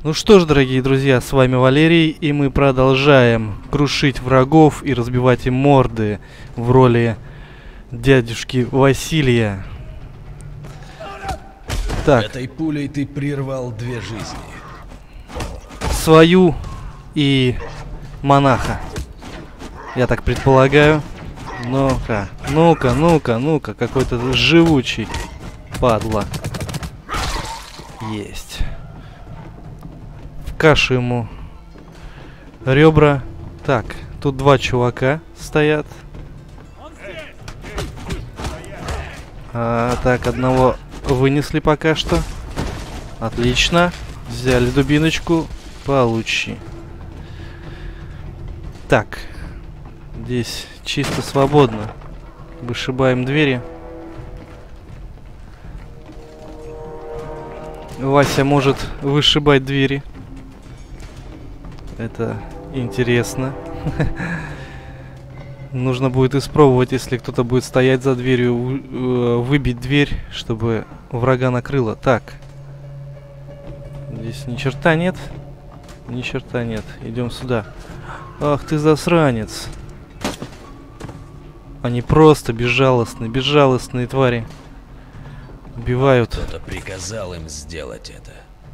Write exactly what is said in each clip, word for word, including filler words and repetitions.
Ну что ж, дорогие друзья, с вами Валерий, и мы продолжаем крушить врагов и разбивать им морды в роли дядюшки Василия. Так. Этой пулей ты прервал две жизни. Свою и монаха. Я так предполагаю. Ну-ка, ну-ка, ну-ка, ну-ка, какой-то живучий падла. Есть. В кашу ему ребра. Так, тут два чувака стоят. А, так, одного вынесли пока что. Отлично. Взяли дубиночку. Получи. Так. Здесь чисто свободно. Вышибаем двери. Вася может вышибать двери. Это интересно. Нужно будет испробовать, если кто-то будет стоять за дверью, выбить дверь, чтобы врага накрыло. Так. Здесь ни черта нет. Ни черта нет. Идем сюда. Ах ты засранец. Они просто безжалостные, безжалостные твари. Убивают. Кто-то приказал им сделать это.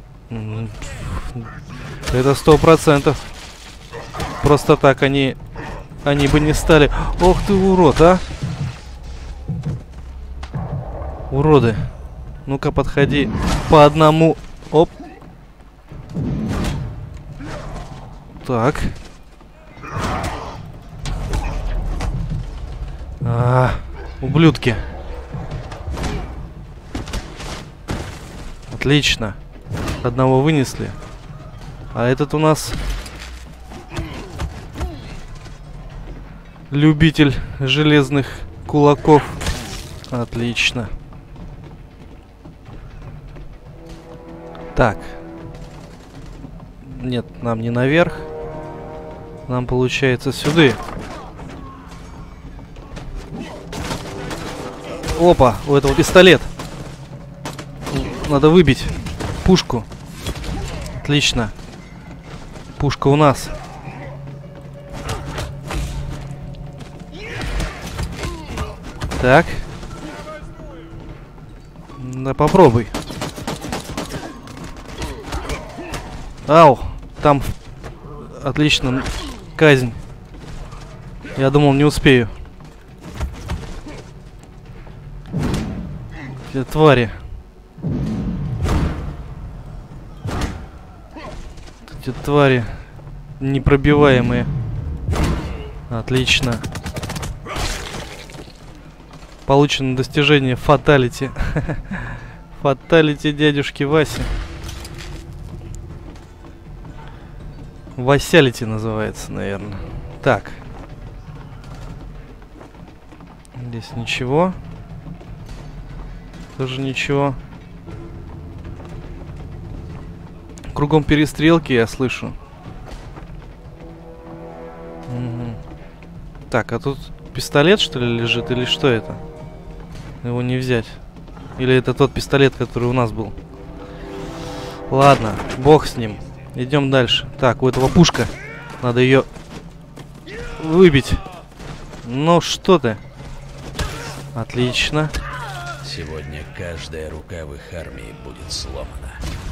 Это сто процентов. Просто так они, они бы не стали. Ох ты урод, а! Уроды. Ну-ка подходи по одному. Оп. Так. А, ублюдки. Отлично. Одного вынесли. А этот у нас любитель железных кулаков. Отлично. Так. Нет, нам не наверх. Нам получается сюда. Опа, у этого пистолет. Надо выбить пушку. Отлично. Пушка у нас. Так. Да попробуй. Ау, там отлично. Казнь. Я думал, не успею. Эти твари. Эти твари непробиваемые. Отлично. Получено достижение фаталити. Фаталити дядюшки Васи. Васялити называется, наверное. Так. Здесь ничего. Тоже ничего. Кругом перестрелки я слышу. Угу. Так, а тут пистолет, что ли, лежит? Или что это? Его не взять. Или это тот пистолет, который у нас был? Ладно, бог с ним. Идем дальше. Так, у этого пушка. Надо ее выбить. Ну что ты? Отлично. Сегодня каждая рука в их армии будет сломана.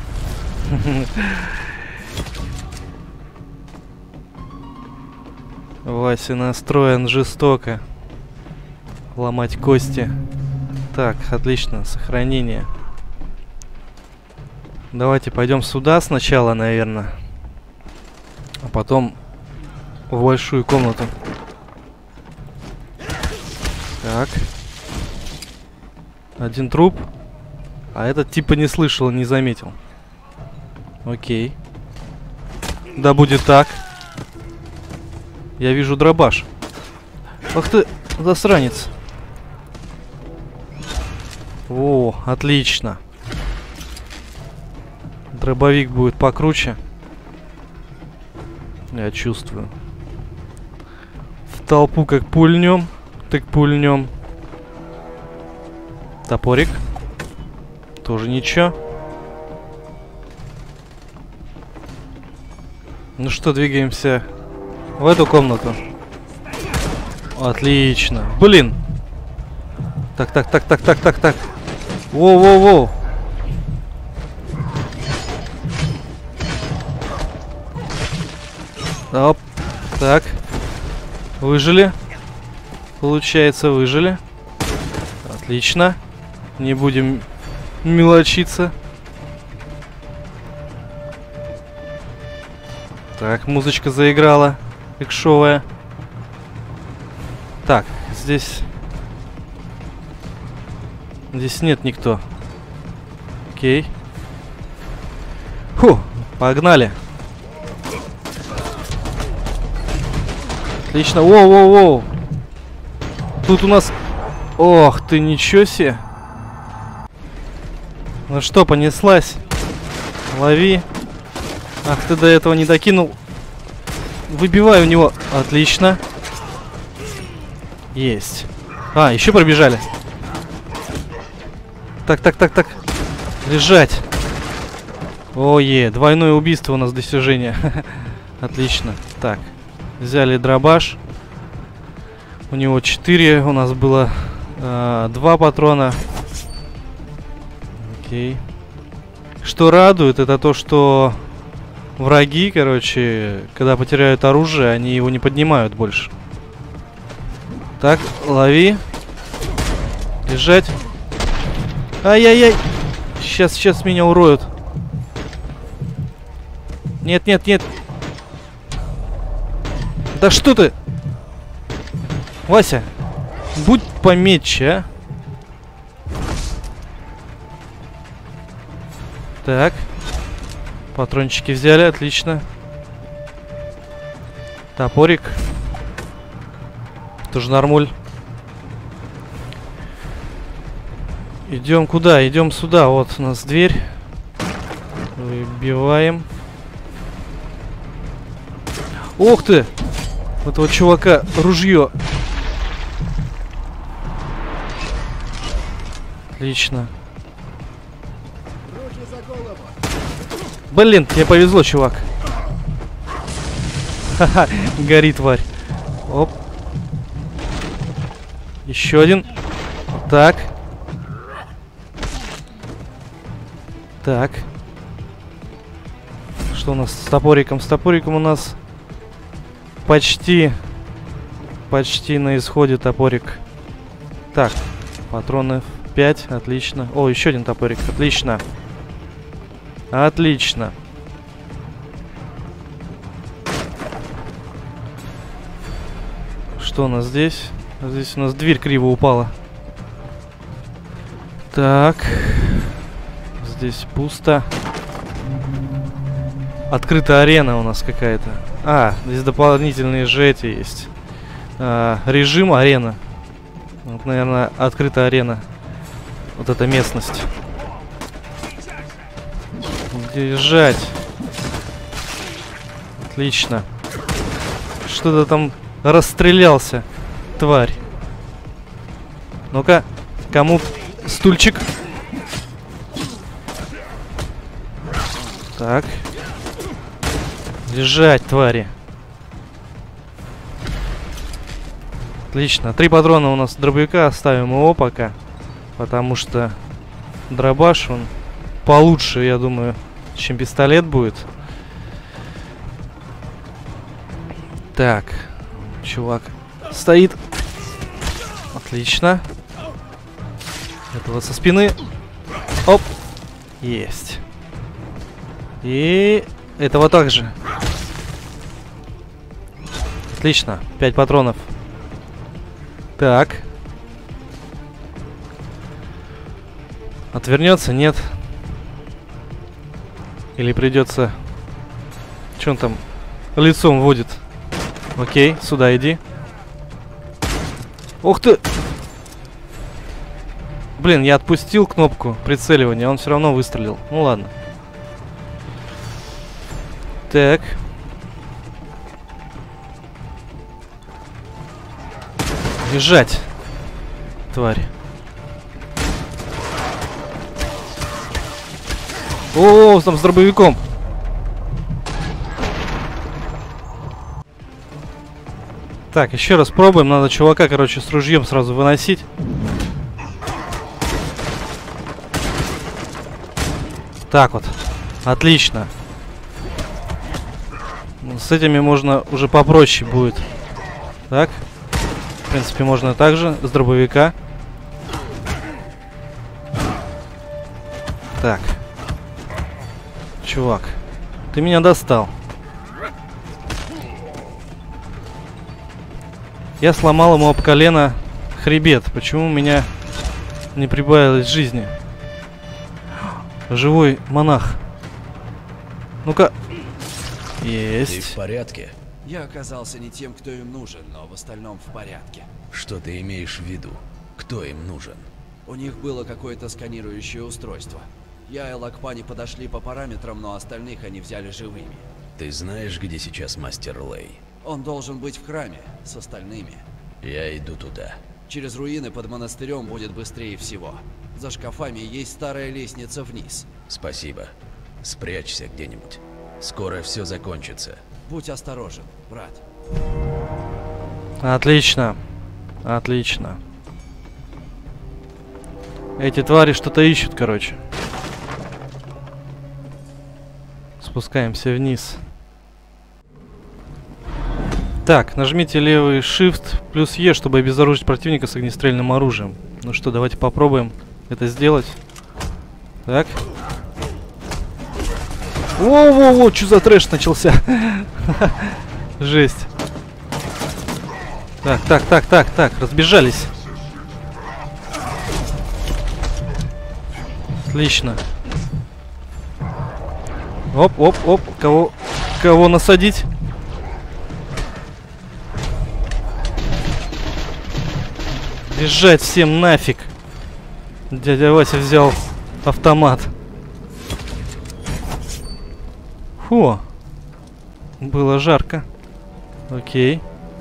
Вася настроен жестоко. Ломать кости. Так, отлично, сохранение. Давайте пойдем сюда сначала, наверное. А потом в большую комнату. Так. Один труп. А этот типа не слышал, не заметил. Окей. Да будет так. Я вижу дробаш. Ах ты, засранец. О, отлично. Дробовик будет покруче. Я чувствую. В толпу как пульнем, так пульнем. Топорик. Тоже ничего. Ну что, двигаемся в эту комнату. Отлично. Блин. Так, так, так, так, так, так, так. Воу-воу-воу. Оп. Так. Выжили. Получается, выжили. Отлично. Не будем мелочиться. Так, музычка заиграла. Экшовая. Так, здесь... Здесь нет никто. Окей. Фу, погнали. Отлично. Воу-воу-воу. Тут у нас... Ох ты, ничего себе. Ну что, понеслась. Лови. Ах, ты до этого не докинул. Выбивай у него. Отлично. Есть. А, еще пробежали. Так, так, так, так. Лежать. Ое, двойное убийство у нас достижение. Отлично. Так, взяли дробаш. У него четыре, у нас было э, два патрона. Окей. Что радует, это то, что враги, короче, когда потеряют оружие, они его не поднимают больше. Так, лови. Лежать. Ай-яй-яй. Сейчас, сейчас меня уроют. Нет, нет, нет. Да что ты? Вася, будь пометче, а. Так. Патрончики взяли, отлично. Топорик. Тоже нормуль. Идем куда? Идем сюда. Вот у нас дверь. Выбиваем. Ух ты! У этого чувака ружье. Отлично. Блин, тебе повезло, чувак. Ха-ха, горит тварь. Оп. Еще один. Так. Так. Что у нас с топориком? С топориком у нас почти, почти на исходе топорик. Так, патроны пять, отлично. О, еще один топорик, отлично. Отлично. Что у нас здесь? Здесь у нас дверь криво упала. Так. Здесь пусто. Открытая арена у нас какая-то. А, здесь дополнительные же эти есть. А, режим арена. Вот, наверное, открытая арена. Вот эта местность. Лежать. Отлично. Что-то там расстрелялся, тварь. Ну-ка, кому стульчик? Так. Лежать, твари. Отлично. Три патрона у нас дробовика. Оставим его пока. Потому что дробаш, он получше, я думаю, чем пистолет будет. Так. Чувак стоит. Отлично. Этого со спины. Оп. Есть. И этого также. Отлично. Пять патронов. Так. Отвернется? Нет. Или придется... Что он там лицом водит? Окей, сюда иди. Ух ты! Блин, я отпустил кнопку прицеливания, он все равно выстрелил. Ну ладно. Так. Лежать, тварь. О, там с дробовиком. Так, еще раз пробуем. Надо чувака, короче, с ружьем сразу выносить. Так вот. Отлично. С этими можно уже попроще будет. Так. В принципе, можно также с дробовика. Так. Чувак, ты меня достал. Я сломал ему об колено хребет. Почему у меня не прибавилось жизни? Живой монах. Ну-ка. Есть. Ты в порядке? Я оказался не тем, кто им нужен, но в остальном в порядке. Что ты имеешь в виду? Кто им нужен? У них было какое-то сканирующее устройство. Я и Лакпани подошли по параметрам, но остальных они взяли живыми. Ты знаешь, где сейчас мастер Лэй? Он должен быть в храме, с остальными. Я иду туда. Через руины под монастырем будет быстрее всего. За шкафами есть старая лестница вниз. Спасибо. Спрячься где-нибудь. Скоро все закончится. Будь осторожен, брат. Отлично. Отлично. Эти твари что-то ищут, короче. Спускаемся вниз. Так, нажмите левый Shift плюс E, чтобы обезоружить противника с огнестрельным оружием. Ну что, давайте попробуем это сделать. Так. Воу-воу-воу, что за трэш начался? Жесть. Так, так, так, так, так, разбежались. Отлично. Оп, оп, оп, кого, кого насадить? Бежать всем нафиг. Дядя Вася взял автомат. Фу. Было жарко. Окей.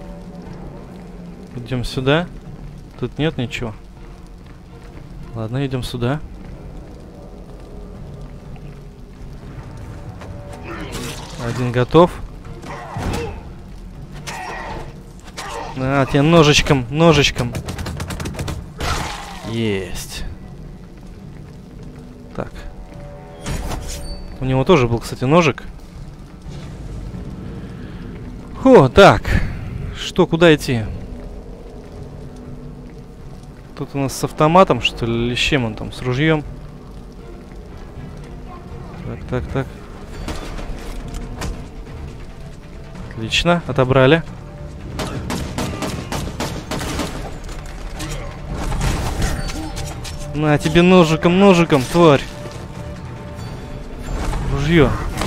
Идем сюда. Тут нет ничего. Ладно, идем сюда. Один готов. А, тебе ножичком, ножичком. Есть. Так. У него тоже был, кстати, ножик. О, так. Что, куда идти? Тут у нас с автоматом, что ли, или с чем он там? С ружьем. Так, так, так. Отлично, отобрали. На тебе ножиком, ножиком, тварь. Ружье.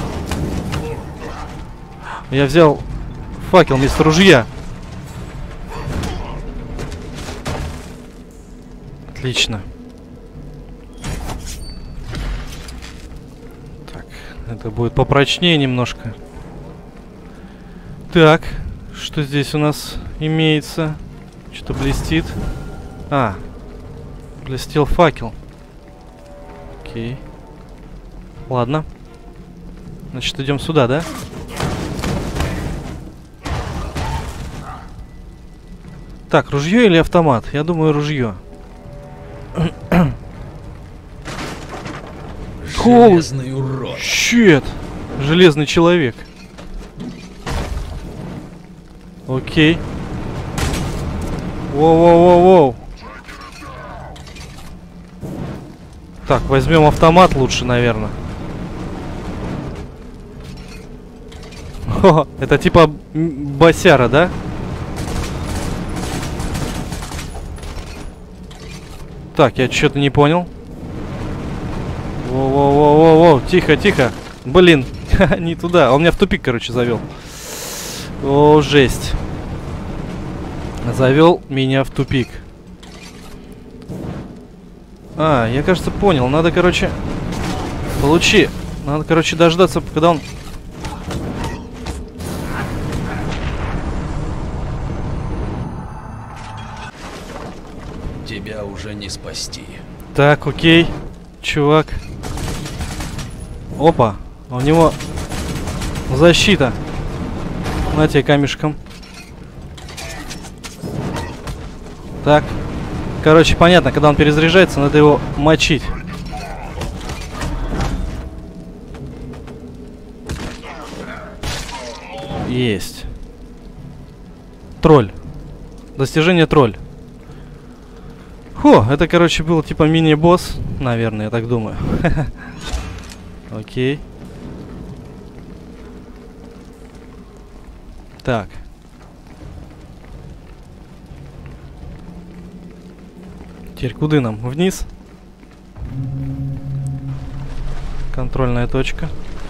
Я взял факел вместо ружья. Отлично. Так, это будет попрочнее немножко. Так, что здесь у нас имеется? Что-то блестит. А, блестел факел. Окей. Ладно. Значит, идем сюда, да? Так, ружье или автомат? Я думаю, ружье. Железный урод. Щет. Железный человек. Окей. Воу-воу-воу-воу. Так, возьмем автомат лучше, наверное. О, это типа босяра, да? Так, я что-то не понял. Воу-воу-воу-воу-воу. Тихо, тихо. Блин, не туда. Он меня в тупик, короче, завел. О, жесть. Завел меня в тупик. А, я, кажется, понял. Надо, короче... Получи. Надо, короче, дождаться, когда он... Тебя уже не спасти. Так, окей. Чувак. Опа. У него защита. На тебе камешком. Так. Короче, понятно, когда он перезаряжается, надо его мочить. Есть. Тролль. Достижение тролль. Фу, это, короче, был типа мини-босс. Наверное, я так думаю. Окей. Так. Теперь куда нам? Вниз? Контрольная точка.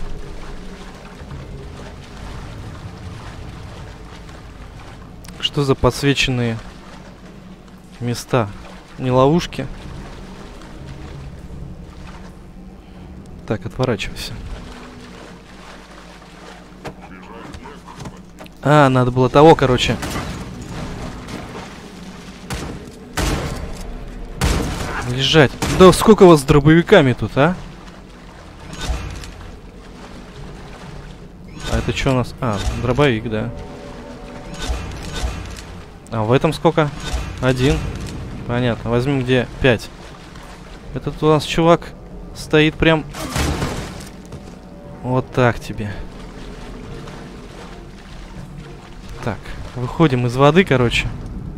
Что за подсвеченные места? Не ловушки? Так, отворачивайся. А, надо было того, короче. Лежать. Да сколько у вас с дробовиками тут, а? А это что у нас? А, дробовик, да. А в этом сколько? Один. Понятно. Возьмем где пять. Этот у нас чувак стоит прям... Вот так тебе. Так, выходим из воды, короче.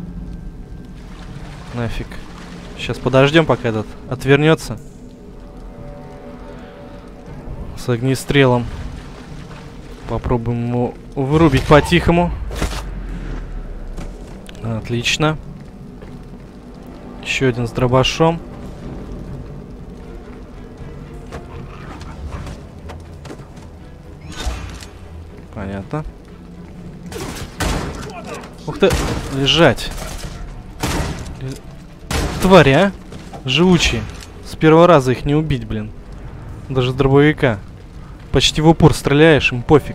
Нафиг. Сейчас подождем, пока этот отвернется. С огнестрелом. Попробуем его вырубить по-тихому. Отлично. Еще один с дробашом. Понятно. Ух ты, лежать. Твари, а? Живучие. С первого раза их не убить, блин. Даже с дробовика. Почти в упор стреляешь, им пофиг.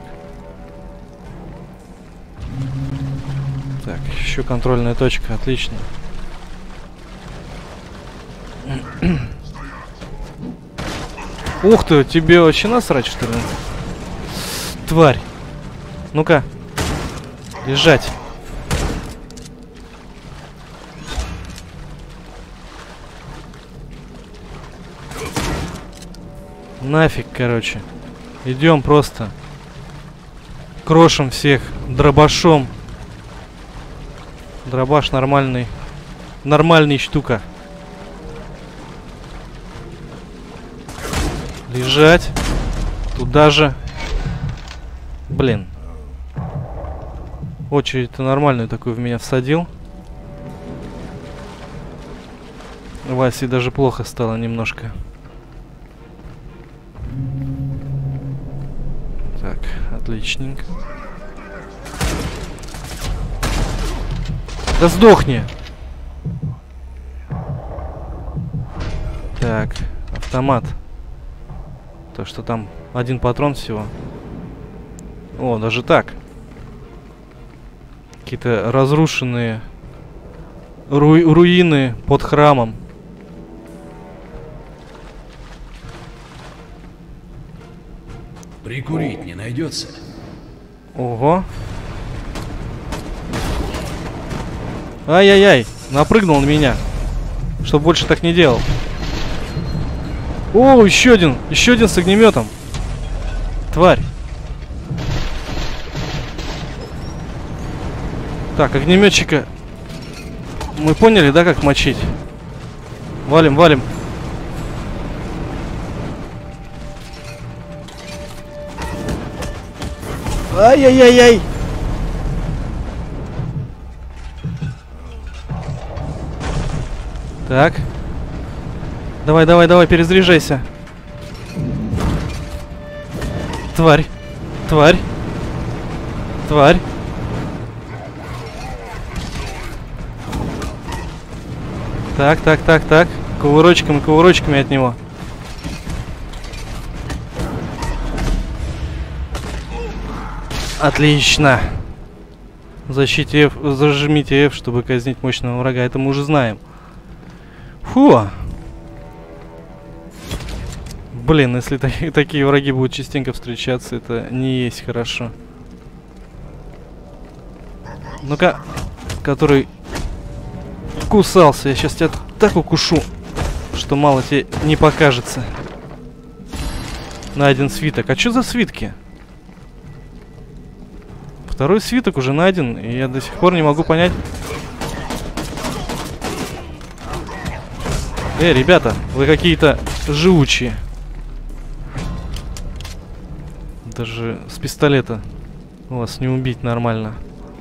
Так, еще контрольная точка, отлично. Ух ты, тебе вообще насрать, что ли? Тварь. Ну-ка. Лежать. Нафиг, короче. Идем просто. Крошим всех дробашом. Дробаш нормальный. Нормальный штука. Лежать. Туда же. Блин. Очередь-то нормальную такую в меня всадил. Васе даже плохо стало немножко. Так, отличненько. Да сдохни! Так, автомат. То, что там один патрон всего. О, даже так. Какие-то разрушенные ру руины под храмом. Прикурить не найдется? Ого. Ай-яй-яй, напрыгнул на меня. Чтоб больше так не делал. О, еще один, еще один с огнеметом. Тварь. Так, огнеметчика мы поняли, да, как мочить? Валим, валим. Ай-яй-яй-яй. Так. Давай, давай, давай, перезаряжайся. Тварь. Тварь. Тварь. Так, так, так, так. Кувырочками, кувырочками от него. Отлично. Защите F, зажмите F, чтобы казнить мощного врага. Это мы уже знаем. Фу. Блин, если та такие враги будут частенько встречаться, это не есть хорошо. Ну-ка, который Покусался. Я сейчас тебя так укушу, что мало тебе не покажется. Найден свиток. А что за свитки? Второй свиток уже найден, и я до сих пор не могу понять. Эй, ребята, вы какие-то живучие. Даже с пистолета вас не убить нормально.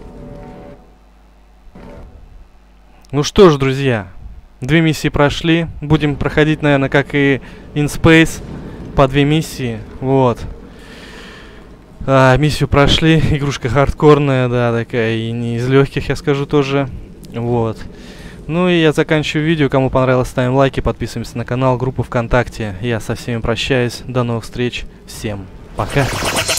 Ну что ж, друзья, две миссии прошли. Будем проходить, наверное, как и In Space, по две миссии. Вот. А, миссию прошли. Игрушка хардкорная, да, такая, и не из легких, я скажу тоже. Вот. Ну и я заканчиваю видео. Кому понравилось, ставим лайки, подписываемся на канал, группу ВКонтакте. Я со всеми прощаюсь. До новых встреч. Всем пока.